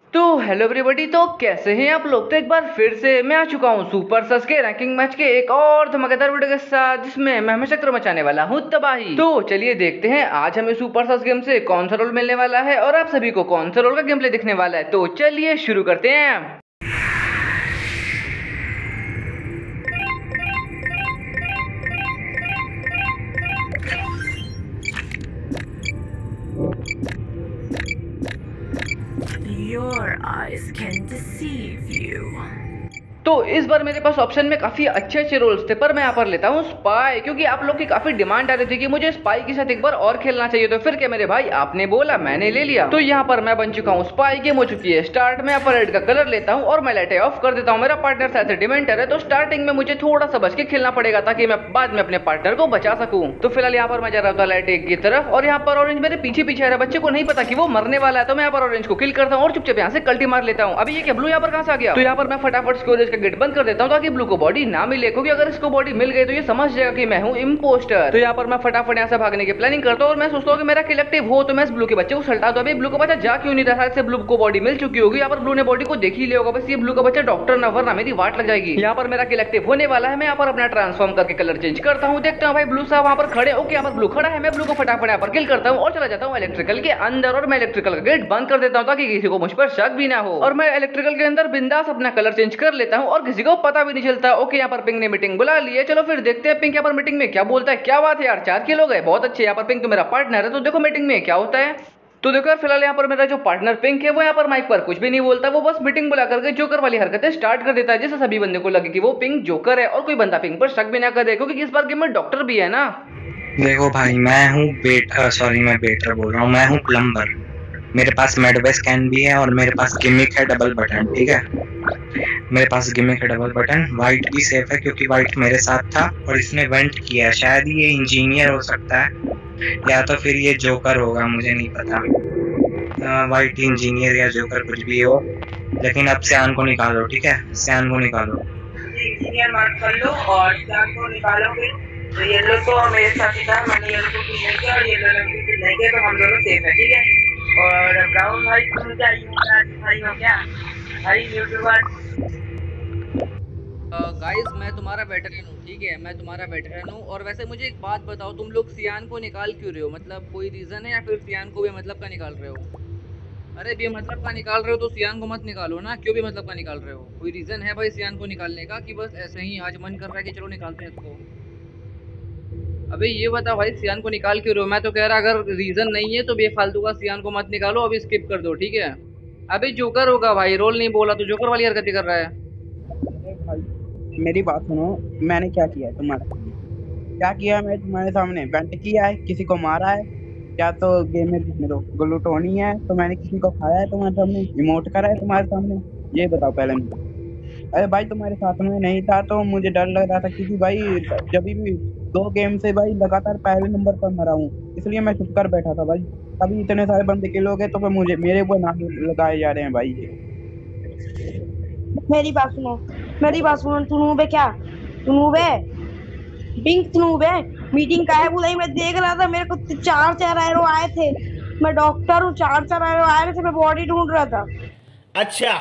तो hello everybody, तो कैसे हैं आप लोग। तो एक बार फिर से मैं आ चुका हूँ सुपर सस के रैंकिंग मैच के एक और धमाकेदार वीडियो के साथ, जिसमें मैं हमेशा कर मचाने वाला हूँ तबाही। तो चलिए देखते हैं आज हमें सुपर सस गेम से कौन सा रोल मिलने वाला है और आप सभी को कौन सा रोल का गेम प्ले दिखने वाला है। तो चलिए शुरू करते हैं। Your eyes can deceive you. तो इस बार मेरे पास ऑप्शन में काफी अच्छे अच्छे रोल्स थे, पर मैं यहाँ पर लेता हूँ स्पाई, क्योंकि आप लोग की काफी डिमांड आ रही थी कि मुझे स्पाई के साथ एक बार और खेलना चाहिए। तो फिर क्या मेरे भाई, आपने बोला मैंने ले लिया। तो यहाँ पर मैं बन चुका हूँ स्पाई। गेम हो चुकी है स्टार्ट। मैं यहाँ पर रेड का कलर लेता हूँ और मैं लाइटें ऑफ कर देता हूँ। मेरा पार्टनर शायद डिमेंटर है, तो स्टार्टिंग में मुझे थोड़ा सा बच के खेलना पड़ेगा ताकि मैं बाद में अपने पार्टनर को बचा सकूं। तो फिलहाल यहाँ पर मैं जा रहा था लाइट एक की तरफ, और यहाँ पर ऑरेंज मेरे पीछे पीछे आ रहा है। बच्चे को नहीं पता कि वो मरने वाला है, तो मैं यहाँ पर ऑरेंज को किल करता हूँ और चुपचाप यहाँ से कल्टी मार लेता हूँ। अभी ये क्या, ब्लू यहाँ पर कहाँ से आ गया। तो यहाँ पर मैं फटाफट स्टोरेज का गेट बंद कर देता हूँ ताकि ब्लू को बॉडी ना मिले, क्योंकि अगर इसको बॉडी मिल गई तो ये समझ जाएगा कि मैं हूँ इम्पोस्टर। तो यहाँ पर मैं फटाफट यहाँ से भागने की प्लानिंग करता हूँ और मैं सोचता हूँ कि मेरा कलेक्टिव हो तो मैं इस ब्लू के बच्चे को सल्टा दो। अभी ब्लू का बच्चा जा क्यों नहीं रहा, शायद से ब्लू को बॉडी मिल चुकी होगी। यहाँ पर ब्लू ने बॉडी को देख ही लिया होगा। बस ये ब्लू का बच्चा डॉक्टर ना, वरना मेरी वाट लग जाएगी। यहाँ पर मेरा कलेक्टिव होने वाला है। मैं यहाँ पर अपना ट्रांसफॉर्म करके कलर चेंज करता हूँ। देखता हूँ भाई ब्लू साहब वहाँ पर खड़े। ओके, यहाँ पर ब्लू खड़ा है। मैं ब्लू को फटाफट यहाँ पर किल करता हूँ और चला जाता हूँ इलेक्ट्रिकल के अंदर, और मैं इलेक्ट्रिकल का गेट बंद कर देता हूँ ताकि किसी को मुझ पर शक भी ना हो। और मैं इलेक्ट्रिकल के अंदर बिंदास अपना कलर चेंज कर लेता हूँ और किसी को पता भी नहीं चलता। ओके, यहाँ पर पिंक ने मीटिंग बुला ली है। चलो फिर देखते हैं पिंक यहाँ पर मीटिंग में क्या बोलता है। क्या बात है यार, 4 किल हो गए, बहुत अच्छे। यहाँ पर पिंक तो मेरा पार्टनर है, तो देखो मीटिंग में क्या होता है। तो देखो यार, फिलहाल यहाँ पर मेरा जो पार्टनर पिंक है वो यहाँ पर माइक पर कुछ भी नहीं बोलता। वो बस मीटिंग बुला करके जोकर वाली हरकतें स्टार्ट कर देता है, जिससे सभी बंदे को लगे कि वो पिंक जोकर है और कोई बंदा पिंक पर शक भी ना करे, क्योंकि इस बार गेम में डॉक्टर भी है ना। देखो भाई, मैं हूँ मैं बेटर बोल रहा हूँ, मैं हूँ प्लम्बर। मेरे पास मेडवे स्कैन भी है और मेरे पास गिमिक है डबल बटन। ठीक है, मेरे पास गिमिक है डबल बटन। वाइट भी सेफ है क्योंकि वाइट मेरे साथ था और इसने वेंट किया है। शायद ये इंजीनियर हो सकता है या तो फिर ये जोकर होगा, मुझे नहीं पता। वाइट इंजीनियर या जोकर कुछ भी हो, लेकिन अब सियान को निकालो। ठीक है, सियान को निकालो। इंजीनियर मार्क कर लो और सियान को निकालोगे तो येलो तो मेरे साथ ही था। मैंने येलो को किल नहीं किया और येलो ने भी किल नहीं किया, तो हम दोनों सेफ है। ठीक है, और ब्राउन भाई तुम क्या भाई हो क्या भाई यूट्यूबर। गाइस मैं तुम्हारा वेटरन हूँ। ठीक है, मैं तुम्हारा वेटरन हूँ। और वैसे मुझे एक बात बताओ, तुम लोग सियान को निकाल क्यों रहे हो? मतलब कोई रीजन है या फिर सियान को भी मतलब का निकाल रहे हो? अरे भी मतलब का निकाल रहे हो तो सियान को मत निकालो ना। क्यों भी मतलब का निकाल रहे हो? कोई रीजन है भाई सियान को निकालने का, कि बस ऐसे ही आज मन कर रहा है कि चलो निकालते हैं इसको? अबे ये बताओ भाई, सियान को निकाल क्यों रहे हो? मैं तो कह रहा अगर रीजन नहीं है तो बेफालतू का सियान को मत निकालो, अभी स्किप कर दो। ठीक है, अभी जोकर होगा भाई, रोल नहीं बोला तो जोकर वाली हरकत कर रहा है। अरे भाई मेरी बात सुनो, मैंने क्या किया है तुम्हारे सामने? क्या किया है? मैं तुम्हारे सामने वेंट किया है, किसी को मारा है, या तो गेम में दिखने दो ग्लूटोनी है तो मैंने किसी को खाया है तुम्हारे सामने, इमोट करा है तुम्हारे सामने? ये बताओ पहले मुझे। अरे भाई तुम्हारे साथ में नहीं था तो मुझे डर लग रहा था, क्योंकि भाई जब भी 2 गेम से भाई लगातार पहले नंबर पर मरा हूँ, इसलिए मैं चुप कर बैठा था भाई। अभी इतने सारे बंदे किल हो गए तो फिर मुझे मेरे ऊपर नाम लगाए जा रहे हैं भाई। मेरी बात सुनो, मेरी बात सुनो। तू नूब है क्या? तू नूब है? पिंक नूब है? मीटिंग का है बुलाई, मैं देख रहा था, मेरे को 4 एरो आए थे। मैं डॉक्टर हूँ, 4 एरो आए थे, मैं बॉडी ढूंढ रहा था। अच्छा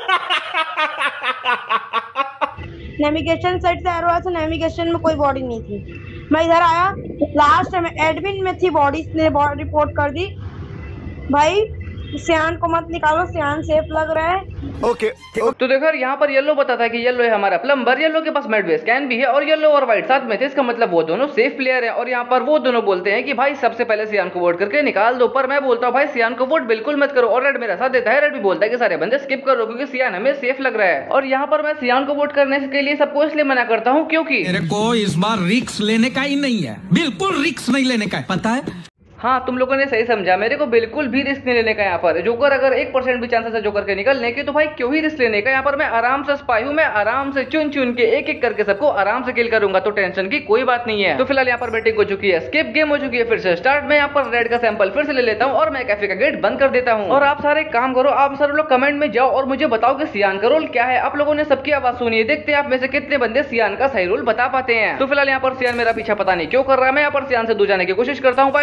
नेविगेशन साइड से एरो आया था, नेविगेशन में कोई बॉडी नहीं थी। मैं इधर आया, लास्ट में एडमिन में थी, बॉडी ने बॉडी रिपोर्ट कर दी। भाई सियान को मत निकालो, सियान सेफ लग रहा है। ओके तो देखो यार, यहाँ पर येलो बताता है कि येलो है हमारा प्लम्बर। येलो के पास मेडवे स्कैन भी है और येलो और व्हाइट साथ में थे, इसका मतलब वो दोनों सेफ प्लेयर है। और यहाँ पर वो दोनों बोलते हैं कि भाई सबसे पहले सियान को वोट करके निकाल दो, पर मैं बोलता हूँ भाई सियान को वोट बिल्कुल मत करो। और रेड मेरा साथ देता है। रेड भी बोलता है कि सारे बंदे स्किप करो क्योंकि सियान हमें सेफ लग रहा है। और यहाँ पर मैं सियान को वोट करने के लिए सबको इसलिए मना करता हूँ क्योंकि मेरे को इस बार रिक्स लेने का ही नहीं है, बिल्कुल रिक्स नहीं लेने का है, पता है? हाँ, तुम लोगों ने सही समझा, मेरे को बिल्कुल भी रिस्क नहीं लेने का। यहाँ पर जोकर अगर 1% भी चांसेस है जोकर के निकलने के, तो भाई क्यों ही रिस्क लेने का। यहाँ पर मैं आराम से स्पाई हूँ, मैं आराम से चुन चुन के एक एक करके सबको आराम से किल करूंगा, तो टेंशन की कोई बात नहीं है। तो फिलहाल यहाँ पर बैटिंग हो चुकी है, स्किप गेम हो चुकी है, फिर से स्टार्ट। मैं यहाँ पर रेड का सैंपल फिर से ले लेता हूँ और मैं कैफे का गेट बंद कर देता हूँ। और आप सारे काम करो, आप सारे लोग कमेंट में जाओ और मुझे बताओ कि सियान का रोल क्या है। आप लोगों ने सबकी आवाज सुनी है, देखते हैं आप में से कितने बंदे सियान का सही रोल बता पाते हैं। तो फिलहाल यहाँ पर सियान मेरा पीछा पता नहीं क्यों कर रहा है। मैं यहाँ पर सियान से दूर जाने की कोशिश करता हूँ। वाइट यहाँ पर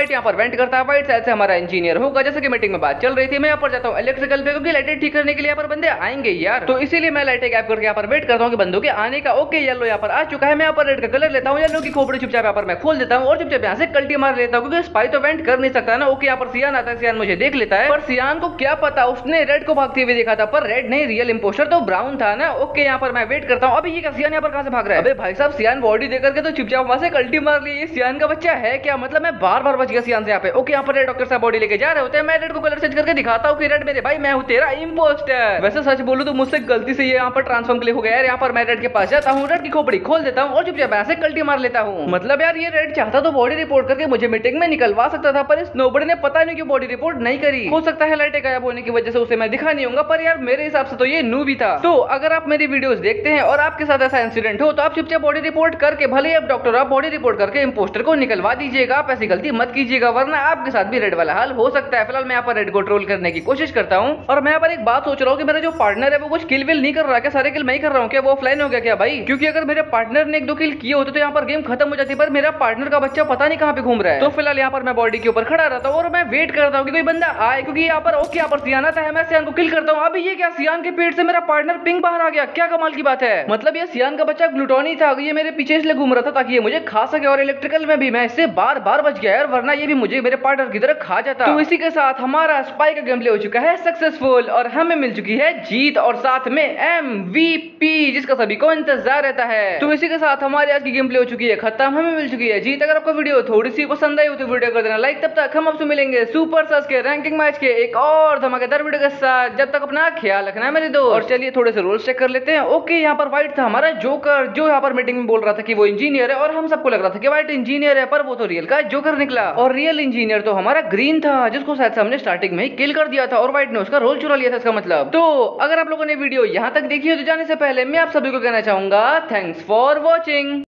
वेंट करता है, व्हाइट शायद से हमारा इंजीनियर होगा। जैसे कि मीटिंग में बात चल रही थी, मैं यहाँ पर जाता हूँ इलेक्ट्रिकल पे, क्योंकि लाइटें ठीक करने के लिए यहाँ पर बंदे आएंगे यार, तो इसीलिए मैं लाइटें गैप करके यहाँ पर वेट करता हूँ कि बंदों के आने का। ओके येलो यहाँ पर आ चुका है, मैं यहाँ पर रेड का कलर लेता हूँ, येलो की खोपड़ी चुपचाप यहाँ पर मैं खोल देता हूँ और चुपचाप यहाँ से कल्टी मार लेता हूँ, क्योंकि स्पाई तो वेंट कर नहीं सकता ना। ओके यहाँ पर सियान आता है, सियान मुझे देख लेता है, पर सियान को क्या पता उसने रेड को भागते हुए देखा था, पर रेड नहीं, रियल इंपोस्टर तो ब्राउन था ना। ओके यहाँ पर मैं वेट करता हूँ। अभी ये क्या सियान यहाँ पर कहाँ से भाग रहा है? अबे भाई साहब सियान बॉडी देकर के तो चुपचाप वहां से कल्टी मार ली। ये सियान का बच्चा है क्या? मतलब मैं बार बार बच गया सियान से यहाँ पे। ओके यहाँ पर रेड डॉक्टर साहब बॉडी लेके जा रहे होते हैं, मैं रेड को कलर चेंज करके दिखाता हूँ कि रेड मेरे भाई मैं हूँ तेरा इंपोस्टर। वैसे सच बोलूं तो मुझसे गलती से ये यहाँ पर ट्रांसफॉर्म क्लिक हो गया यार। यहाँ पर मैं रेड के पास जाता हूँ, रेड की खोपड़ी खोल देता हूँ और चुपचाप यहाँ से कल्टी मार लेता हूँ। मतलब यार ये रेड चाहता तो बॉडी रिपोर्ट करके मुझे मीटिंग में निकलवा सकता था, पर इस नोबडी ने पता नहीं क्यों बॉडी रिपोर्ट नहीं करी। हो सकता है लाइटें गायब होने की वजह से उसे मैं दिखा नहीं होगा, पर यार मेरे हिसाब से तो ये नू भी था। तो अगर आप मेरी वीडियोस देखते हैं और आपके साथ ऐसा इंसिडेंट हो तो आप चुपचाप बॉडी रिपोर्ट करके, भले ही आप डॉक्टर, आप बॉडी रिपोर्ट करके इंपोस्टर को निकलवा दीजिएगा। आप ऐसी गलती मत कीजिएगा, वरना आपके साथ भी रेड वाला हाल हो सकता है। फिलहाल मैं यहाँ पर रेड को ट्रोल करने की कोशिश करता हूँ, और मैं यहाँ पर एक बात सोच रहा हूँ कि मेरा जो पार्टनर है वो कुछ किल विल नहीं कर रहा क्या? सारे किल मैं ही कर रहा हूँ क्या? वो ऑफलाइन हो गया क्या भाई? क्योंकि अगर मेरे पार्टनर ने 1-2 किल किए होते तो यहाँ पर गेम खत्म हो जाती, पर मेरा पार्टनर का बच्चा पता नहीं कहाँ पे घूम रहा है। तो फिलहाल यहाँ पर मैं बॉडी के ऊपर खड़ा रहता हूँ और मैं वेट करता हूँ कि कोई बंदा आए, क्योंकि यहाँ पर ओके यहाँ पर सियान आता है, मैं सियान को किल करता हूँ। अभी ये क्या, सियान के पेट से मेरा पार्टनर पिंक बाहर आ गया, क्या कमाल की बात है। मतलब ये सियान का बच्चा ग्लूटोनी था, ये मेरे पीछे इसलिए घूम रहा था ताकि ये मुझे खा सके, और इलेक्ट्रिकल में भी मैं इससे बार बार बच गया यार, वरना ये भी मुझे मेरे पार्टनर की तरह खा जाता। तो इसी के साथ हमारा स्पाई का गेम प्ले हो चुका है सक्सेसफुल और हमें मिल चुकी है जीत, और साथ में MVP जिसका सभी को इंतजार रहता है। तो इसी के साथ हमारी आज की गेम प्ले हो चुकी है खत्म, हमें मिल चुकी है जीत। अगर आपको वीडियो थोड़ी सी पसंद आई हो तो वीडियो कर देना लाइक। तब तक हम आपसे मिलेंगे सुपर सस के रैंकिंग मैच के एक और धमाकेदार वीडियो के साथ। जब तक अपना ख्याल रखना है मेरे दोस्त। और चलिए थोड़े से रूल्स चेक कर लेते हैं। ओके यहाँ पर व्हाइट था हमारा जोकर, जो यहाँ पर मीटिंग में बोल रहा था कि वो इंजीनियर है, और हम सबको लग रहा था कि व्हाइट इंजीनियर है, पर वो तो रियल का जोकर निकला। और रियल इंजीनियर तो हमारा ग्रीन था, जिसको शायद हमने स्टार्टिंग में ही किल कर दिया था, और व्हाइट ने उसका रोल चुरा लिया था इसका मतलब। तो अगर आप लोगों ने वीडियो यहाँ तक देखी हो तो जाने से पहले मैं आप सभी को कहना चाहूंगा थैंक्स फॉर वॉचिंग।